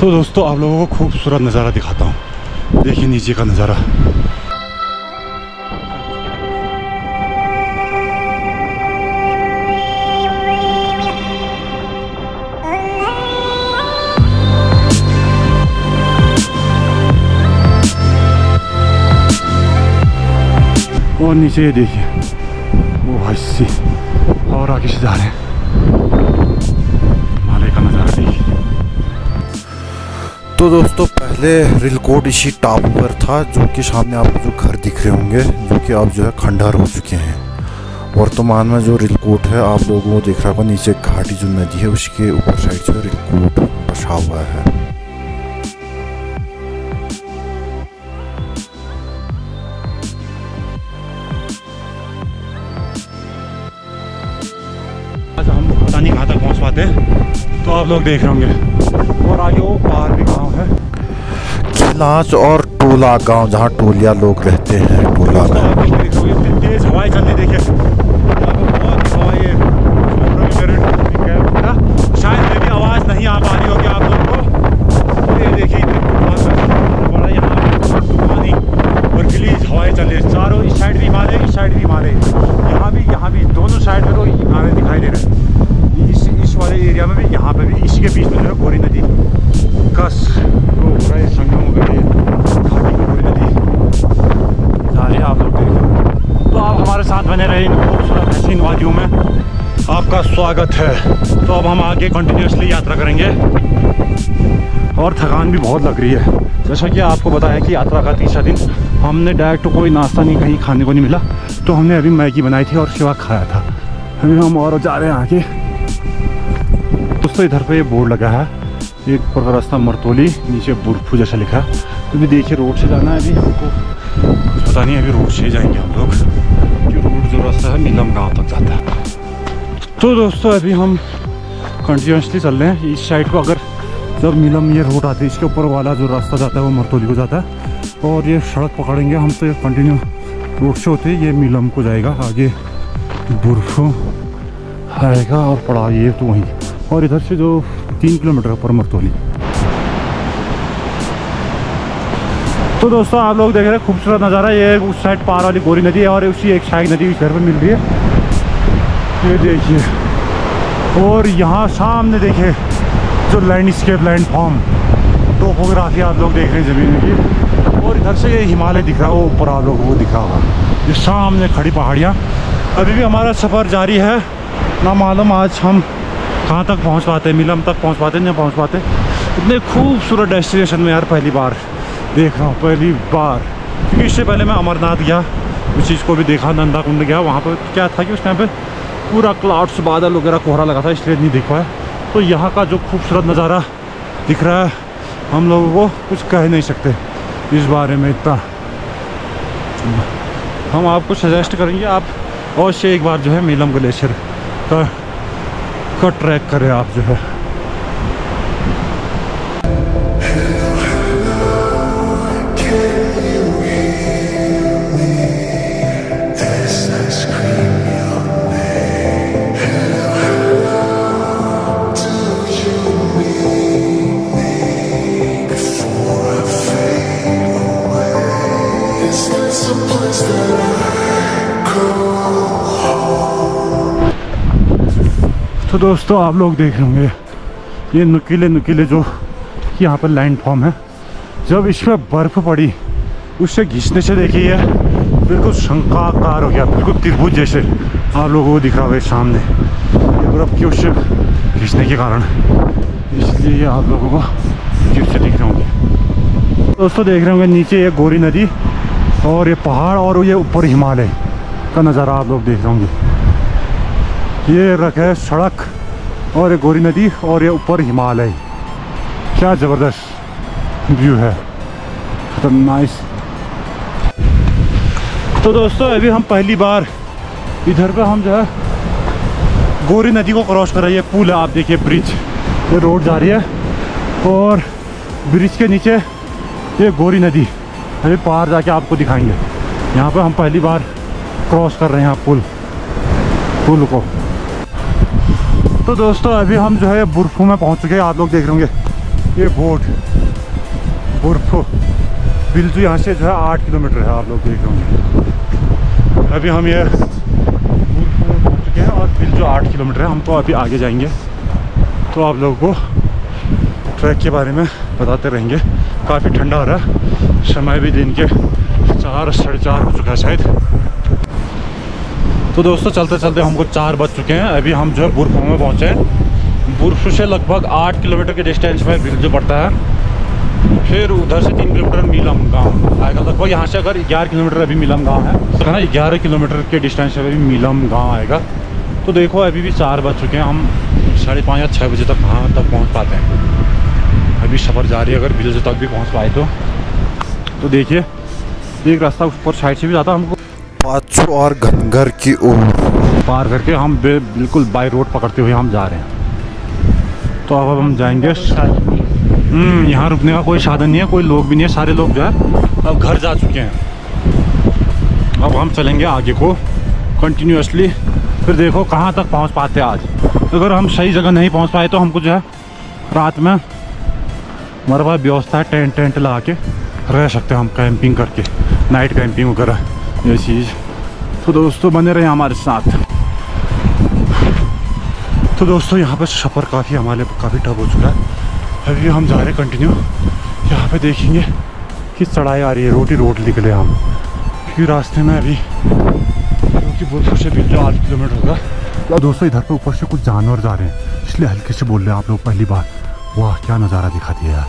तो दोस्तों आप लोगों को खूबसूरत नज़ारा दिखाता हूँ। देखिए नीचे का नज़ारा। और नीचे ये देखिए वो भाई सी, और आगे से जा रहे हैं। हिमालय का नज़ारा देखिए। तो दोस्तों पहले रिलकोट इसी टापू पर था, जो कि सामने आपको जो घर दिख रहे होंगे, जो कि अब जो है खंडहर हो चुके हैं। वर्तमान में जो रिलकोट है आप लोगों को दिख रहा होगा, नीचे घाटी जो नदी है उसके ऊपर साइड जो रिलकोट बसा हुआ है। आज हम पता नहीं कहाँ तक पहुँच पाते, तो आप लोग देख रहे होंगे। और आगे वो पहाड़ भी गाँव है, खिलाच और टोला गांव, जहाँ टोलिया लोग रहते हैं। टोला में तेज हवाएं चलनी देखिए, बहुत हवाएं। शायद मेरी आवाज़ नहीं आ पा रही होगी आप लोगों को। ये देखिए बड़ा यहाँ तूफानी और गिलीज हवाएं चल रही है चारों। इस साइड भी हिमालय, इस साइड भी हिमालय, यहाँ भी दोनों साइड में तो हिमालय दिखाई दे रहे हैं। इस वाले एरिया में भी, यहाँ पे भी, इसी के बीच में जो है गोरी नदी का वो हो रहा है, संगम हो गया है घाटी की गोरी नदी जा रही है। आप लोग देखिए, तो आप हमारे साथ बने रहे इन खूबसूरत हसीन वादियों में। आपका स्वागत है। तो अब हम आगे कंटिन्यूसली यात्रा करेंगे और थकान भी बहुत लग रही है। जैसा कि आपको बताया कि यात्रा का तीसरा दिन हमने डायरेक्ट कोई नाश्ता नहीं, कहीं खाने को नहीं मिला, तो हमने अभी मैगी बनाई थी और शिवा खाया था। अभी हम और जा रहे हैं आगे। दोस्तों इधर पे ये बोर्ड लगा है, एक ऊपर का रास्ता मरतोली, नीचे बुरफू जैसा लिखा है। तो अभी देखिए रोड से जाना है, अभी हमको कुछ पता नहीं, अभी रोड से जाएंगे हम लोग, कि रोड जो रास्ता है नीलम गांव तक जाता है। तो दोस्तों अभी हम कंटिन्यूसली चल रहे हैं इस साइड को। अगर जब नीलम ये रोड आती है, इसके ऊपर वाला जो रास्ता जाता है वो मरतोली को जाता है, और ये सड़क पकड़ेंगे हम तो ये कंटिन्यू रोड से होते ये नीलम को जाएगा, आगे बुरफू आएगा और पड़ा ये तो वहीं, और इधर से जो 3 किलोमीटर ऊपर मरतोली। तो दोस्तों आप लोग देख रहे हैं खूबसूरत नज़ारा। ये उस साइड पार वाली गोरी नदी है और उसी एक साइड नदी इधर पे मिल रही है, ये देखिए। और यहाँ सामने देखिए जो लैंडस्केप, लैंडफॉर्म, टोपोग्राफी आप लोग देख रहे हैं ज़मीन की। और इधर से ये हिमालय दिख रहा है, वो ऊपर आप लोगों को दिख रहा होगा, ये सामने खड़ी पहाड़ियाँ। अभी भी हमारा सफ़र जारी है, ना मालूम आज हम कहाँ तक पहुँच पाते हैं, नीलम तक पहुँच पाते नहीं पहुँच पाते। इतने खूबसूरत डेस्टिनेशन में यार पहली बार देख रहा हूँ, पहली बार। क्योंकि इससे पहले मैं अमरनाथ गया, उस चीज़ को भी देखा, नंदा कुंड गया। वहाँ पर क्या था कि उस टाइम पे पूरा क्लाउड्स, बादल वगैरह, कोहरा लगा था, इसलिए नहीं देख पाया। तो यहाँ का जो खूबसूरत नज़ारा दिख रहा है, हम लोगों को कुछ कह नहीं सकते इस बारे में। इतना हम आपको सजेस्ट करेंगे आप और से एक बार जो है नीलम ग्लेशियर का ट्रैक करें आप जो है। तो दोस्तों आप लोग देख रहे होंगे ये नुकीले नुकीले जो यहाँ पर लैंडफॉर्म है, जब इस पर बर्फ़ पड़ी उससे घिसने से देखिए बिल्कुल शंकाकार हो गया, बिल्कुल त्रिभुज जैसे आप लोगों को दिख रहा होगा सामने, ये बर्फ़ की उससे घिसने के कारण, इसलिए ये आप लोगों को अजीब से दिख रहे होंगे। दोस्तों देख रहे होंगे नीचे ये गोरी नदी और ये पहाड़ और ये ऊपर हिमालय का नज़ारा आप लोग देख रहे होंगे। ये रखे सड़क और ये गोरी नदी और ये ऊपर हिमालय, क्या ज़बरदस्त व्यू है, नाइस। तो दोस्तों अभी हम पहली बार इधर पे हम जो है गोरी नदी को क्रॉस कर रही है। पुल है, आप देखिए ब्रिज, ये रोड जा रही है और ब्रिज के नीचे ये गोरी नदी, अभी पार जाके आपको दिखाएंगे। यहाँ पे हम पहली बार क्रॉस कर रहे हैं पुल को। तो दोस्तों अभी हम जो है बुरफू में पहुँच चुके हैं, आप लोग देख रहे होंगे ये बुर्फो बिल्जू यहाँ से जो है 8 किलोमीटर है, आप लोग देख रहे होंगे। अभी हम ये बुर्फो पहुँच चुके हैं और बिल्जू 8 किलोमीटर है, हम तो अभी आगे जाएंगे। तो आप लोगों को ट्रैक के बारे में बताते रहेंगे। काफ़ी ठंडा हो रहा है, समय भी दिन के 4 साढ़े 4 हो चुका है शायद। तो दोस्तों चलते चलते हमको 4 बज चुके हैं। अभी हम जो है बुर्फो में पहुँचे हैं। बुर्फो से लगभग 8 किलोमीटर के डिस्टेंस में बिल्जू पड़ता है। फिर उधर से 3 किलोमीटर मीलम गांव आएगा लगभग। यहाँ से अगर 11 किलोमीटर अभी मीलम गांव है ना, 11 किलोमीटर के डिस्टेंस से अभी मीलम गांव आएगा। तो देखो अभी भी 4 बज चुके हैं, हम 5:30 या 6 बजे तक कहाँ तक पहुँच पाते हैं। अभी सफ़र जारी है, अगर बिल्जू तक भी पहुँच पाए तो देखिए एक रास्ता ऊपर साइड से भी जाता है, हमको पाचू और घनगर की ओर पार करके हम बिल्कुल बाई रोड पकड़ते हुए हम जा रहे हैं। तो अब हम जाएंगे। यहाँ रुकने का कोई साधन नहीं है, कोई लोग भी नहीं है, सारे लोग जो है अब घर जा चुके हैं। अब हम चलेंगे आगे को कंटिन्यूसली, फिर देखो कहाँ तक पहुँच पाते हैं आज। अगर हम सही जगह नहीं पहुँच पाए तो हमको जो है रात में हमारे पास व्यवस्था है, टेंट लगा के रह सकते हैं हम, कैंपिंग करके, नाइट कैंपिंग वगैरह ये चीज़। तो दोस्तों बने रहे हमारे साथ। तो दोस्तों यहाँ पर सफ़र काफ़ी टफ हो चुका है। अभी हम जा रहे हैं कंटिन्यू। यहाँ पे देखेंगे कि चढ़ाई आ रही है, रोड निकले हम, क्योंकि रास्ते में अभी क्योंकि बुर्फो से बिल्जू 8 किलोमीटर होगा। तो दोस्तों इधर पे ऊपर से कुछ जानवर जा रहे हैं, इसलिए हल्के से बोल रहे हैं आप लोग पहली बार। वाह क्या नज़ारा दिखा दिया यार।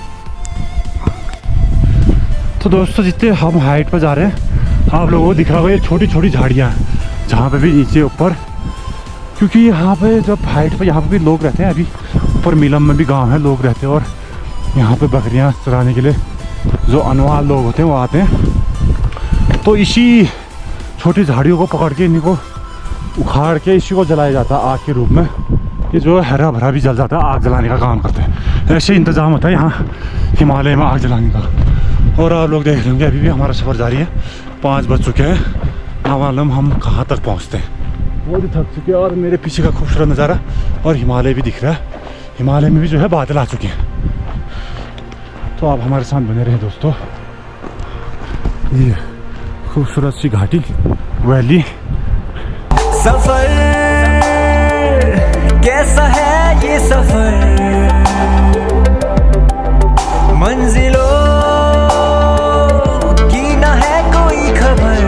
तो दोस्तों जितने हम हाइट पर जा रहे हैं आप लोगों को दिख रहा होगा ये छोटी छोटी झाड़ियाँ हैं, जहाँ पे भी नीचे ऊपर, क्योंकि यहाँ पे जब हाइट पे यहाँ पे भी लोग रहते हैं। अभी ऊपर मीलम में भी गांव है, लोग रहते हैं और यहाँ पे बकरियाँ चराने के लिए जो अनवाल लोग होते हैं वो आते हैं। तो इसी छोटी झाड़ियों को पकड़ के इनको उखाड़ के इसी को जलाया जाता है आग के रूप में। ये जो हरा भरा भी जल जाता है, आग जलाने का काम करते हैं। ऐसे इंतज़ाम होता है यहाँ हिमालय में आग जलाने का। और आप लोग देख रहे होंगे अभी भी हमारा सफ़र जारी है, 5 बज चुके हैं, ना मालूम हम कहाँ तक पहुँचते हैं। बहुत ही थक चुके हैं और मेरे पीछे का खूबसूरत नज़ारा और हिमालय भी दिख रहा है। हिमालय में भी जो है बादल आ चुके हैं। तो आप हमारे साथ बने रहे दोस्तों। ये खूबसूरत सी घाटी वैली। सफर कैसा है ये सफर, मंजिलों की ना है कोई खबर,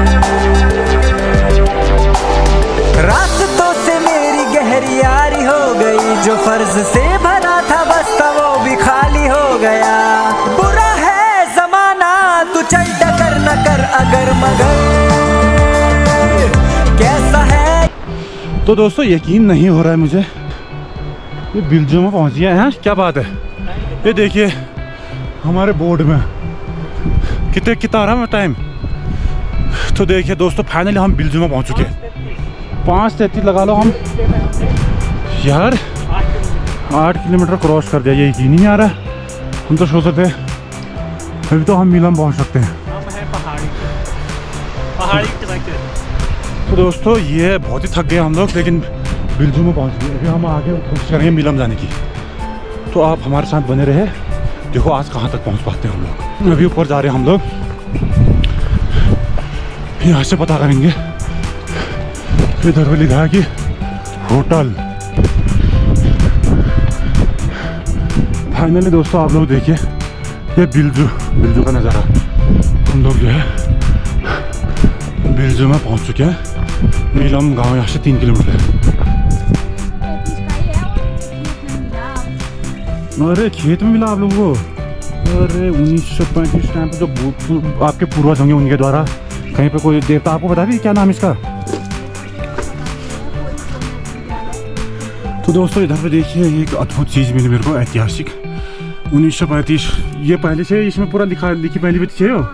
रास्तों से मेरी गहरी यारी हो गई, जो फर्ज से भरा था बस्ता वो भी खाली हो गया। बुरा है जमाना तू चल टकर न कर अगर मगर, कैसा है। तो दोस्तों यकीन नहीं हो रहा है मुझे, ये बिल्जू में पहुंच गया है। क्या बात है, ये देखिए हमारे बोर्ड में कितना आ रहा है टाइम। तो देखिए दोस्तों फाइनली हम बिल्जू में पहुंच चुके हैं। 5:33 लगा लो हम यार, 8 किलोमीटर क्रॉस कर दिया। ये यकीन नहीं आ रहा है, हम तो सोच रहे थे अभी तो हम मीलम पहुंच सकते हैं। पहाड़ी तो दोस्तों ये बहुत ही थक गए हम लोग, लेकिन बिल्जू में पहुंच गए। अभी हम आगे कोशिश करेंगे मीलम जाने की। तो आप हमारे साथ बने रहे, देखो आज कहाँ तक पहुंच पाते हैं हम लोग। अभी ऊपर जा रहे हैं हम लोग, यहाँ से पता करेंगे। इधर पे लिखा है कि होटल। फाइनली दोस्तों आप लोग देखिए ये बिल्जू का नज़ारा। हम लोग जो है बिल्जू में पहुंच चुके हैं। मीलम गांव यहाँ से 3 किलोमीटर है। अरे खेत में मिला आप लोगों को? अरे 1935 टाइम पे जो आपके पूर्वज होंगे उनके द्वारा कहीं पे कोई देवता, आपको बता दी क्या नाम इसका? तो दोस्तों इधर पे देखिए एक अद्भुत चीज़ मिली मेरे को, ऐतिहासिक 1935। ये पहले से इसमें पूरा लिखी पहली भी थी हो।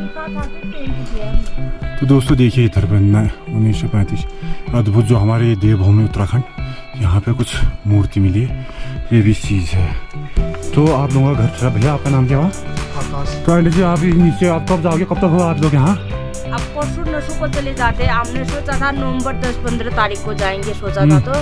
तो दोस्तों देखिए इधर पे 1935 अद्भुत जो हमारे देवभूमि उत्तराखंड, यहाँ पे कुछ मूर्ति मिली है, ये भी चीज़ है। तो आप लोगों का घर चला। भैया आपका नाम क्या हुआ? तो जी आप नीचे आप कब जाओगे, कब तक हो आप लोग यहाँ? अब परसों नसों को चले जाते हैं। हमने सोचा था नवंबर 10-15 तारीख को जाएंगे, सोचा था। तो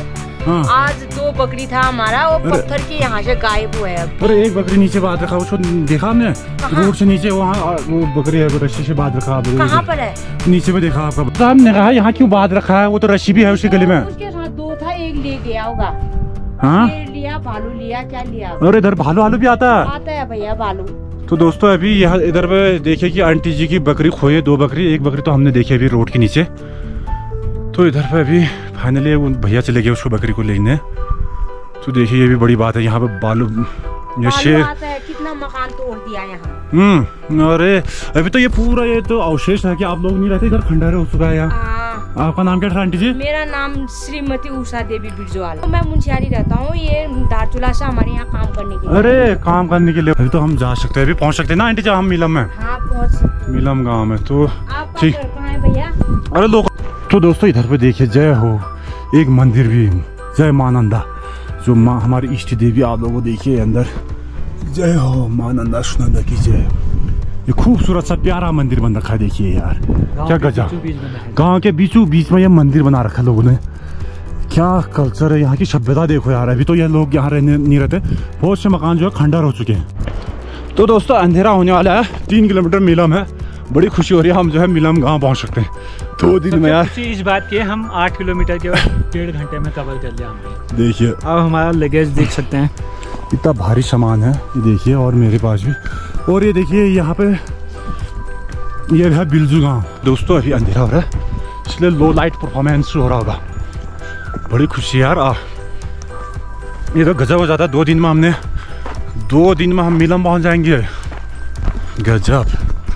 हाँ। आज 2 बकरी था हमारा, वो पत्थर के यहाँ से गायब हुआ है। अरे एक बकरी नीचे बांध रखा, उसको देखा हमने रोड से नीचे, वहाँ वो बकरी है, वो रस्सी से बांध रखा। कहाँ पर है? नीचे में देखा आपका, हमने कहा यहाँ क्यों बांध रखा है, वो तो रस्सी भी है उसके गले में। उसके साथ 2 था, एक ले गया होगा। हाँ लिया, भालू लिया, क्या लिया? और इधर भालू आलू भी आता है भैया भालू। तो दोस्तों अभी यहाँ इधर पे देखिए कि आंटी जी की बकरी खोई है, 2 बकरी, एक बकरी तो हमने देखी अभी रोड के नीचे। तो इधर पे अभी फाइनली वो भैया चले गए उसको बकरी को लेने। तो देखिए ये भी बड़ी बात है, यहाँ पे बालू ये शेर कितना मकान तोड़ दिया यहाँ। अरे अभी तो ये पूरा ये तो अवशेष है कि आप लोग नहीं रहते, इधर खंडहर हो चुका है यहाँ। आपका नाम क्या था आंटी जी? मेरा नाम श्रीमती उषा देवी बिरजवाल। तो मैं मुंशियारी रहता हूँ, ये धारचूला से हमारे यहाँ काम करने के लिए। अरे काम करने के लिए अभी तो हम जा सकते हैं, अभी पहुँच सकते हैं ना आंटी जी हम मिलम में? हाँ पहुँच सकते। मिलम गाँव में तो ठीक है भैया। अरे लोग तो दोस्तों इधर पे देखिए जय हो, एक मंदिर भी, जय मां नंदा, जो माँ हमारी इष्ट देवी, आप लोगों को देखिए अंदर, जय हो मां नंदा सुनंदा की जय। ये खूबसूरत सा प्यारा मंदिर बन रखा है, देखिए यार क्या गजब, गांव के बीचों बीच में ये मंदिर बना रखा है लोगों ने। क्या कल्चर है यहाँ की, सभ्यता देखो यार। अभी तो ये लोग यहाँ रहने नहीं रहते, बहुत से मकान जो है खंडर हो चुके हैं। तो दोस्तों अंधेरा होने वाला है, 3 किलोमीटर मिलम है, बड़ी खुशी हो रही है, हम जो है मिलम गाँव पहुँच सकते हैं 2 दिन में यार। इस बात की हम 8 किलोमीटर के 1.5 घंटे में कवर कर लिया हमने। देखिए अब हमारा लगेज देख सकते हैं, इतना भारी सामान है ये देखिए, और मेरे पास भी। और ये देखिए यहाँ पे ये है बिलजू गाँव। दोस्तों अभी अंधेरा हो रहा है, इसलिए लो लाइट परफॉर्मेंस हो रहा होगा, बड़ी खुशी यार। ये तो गजब हो जाता है, 2 दिन में हमने 2 दिन में हम मिलम पहुँच जाएंगे, गजब।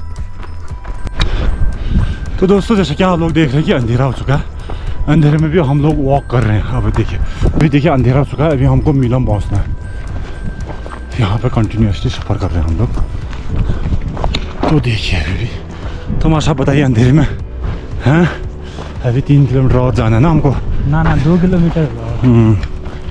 तो दोस्तों जैसे कि आप लोग देख रहे हैं कि अंधेरा हो चुका है, अंधेरे में भी हम लोग वॉक कर रहे हैं। अब देखिए अंधेरा हो चुका है, अभी हमको मिलम पहुंचना है। यहाँ पे कंटिन्यूसली सफ़र कर रहे हैं हम लोग। तो देखिए अभी भी तमाशा बताइए अंधेरे में, हैं अभी 3 किलोमीटर और जाना है ना हमको। ना 2 किलोमीटर।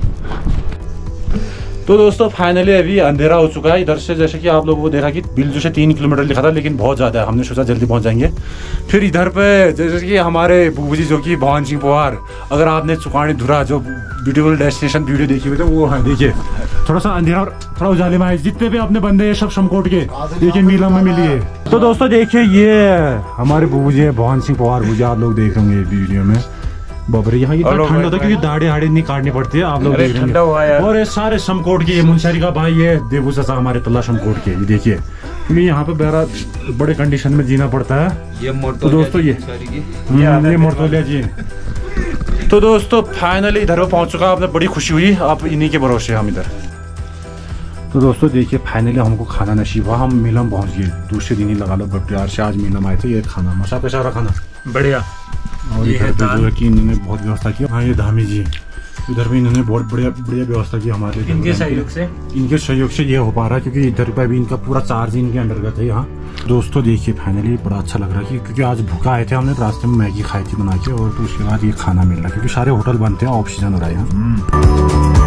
तो दोस्तों फाइनली अभी अंधेरा हो चुका है इधर से, जैसे कि आप लोगों को देखा कि बिलजू से 3 किलोमीटर लिखा था, लेकिन बहुत ज़्यादा है, हमने सोचा जल्दी पहुंच जाएंगे। फिर इधर पे जैसे कि हमारे बूबू जी जो कि भवन सिंह पोहार, अगर आपने चुकानी धुरा जो ब्यूटीफुल डेस्टिनेशन वीडियो देखी हुई तो वो है, देखिए थोड़ा सा अंधेरा और थोड़ा उजाले में, जितने भी अपने बंदे हैं सब समकोट के देखिए मीलम में मिलिए। तो दोस्तों देखिए ये हमारे बूबू जी है भवन सिंह पोहार, बूजी आप लोग देख रहे होंगे वीडियो में। बाबरे यहाँ इतना ठंड होता है क्योंकि दाढ़ी हाड़ी नहीं काटनी पड़ती है, आप लोग देख रहे हैं। और ये सारे समकोट के, मुंशियारी का भाई ये देवू चाचा हमारे तल्ला समकोट के, ये देखिए क्योंकि यहाँ पे बड़े कंडीशन में जीना पड़ता है। तो दोस्तों ये मोरतोलिया जी। तो दोस्तों फाइनली इधर पहुँच चुका, आपने बड़ी खुशी हुई, आप इन्हीं के भरोसे हम इधर। तो दोस्तों देखिए फाइनली हमको खाना नसीब हुआ, हम मिलम पहुँच गए, दूसरे दिन ही लगा लो प्यार से, आज मिलम आए थे। ये खाना मसा कैसा रहा खाना? बढ़िया। और इधर पे जो है कि इन्होंने बहुत व्यवस्था की। हाँ ये धामी जी इधर भी इन्होंने बहुत बढ़िया व्यवस्था की हमारे लिए। इनके सहयोग से ये हो पा रहा है, क्योंकि इधर पे अभी इनका पूरा चार्ज इनके अंडरगत है यहाँ। दोस्तों देखिए फाइनली बड़ा अच्छा लग रहा है क्योंकि आज भूखा आए थे, हमने रास्ते में मैगी खाई थी बना के, और तो उसके बाद ये खाना मिल रहा है क्योंकि सारे होटल बनते हैं, ऑक्सीजन हो रहा है यहाँ।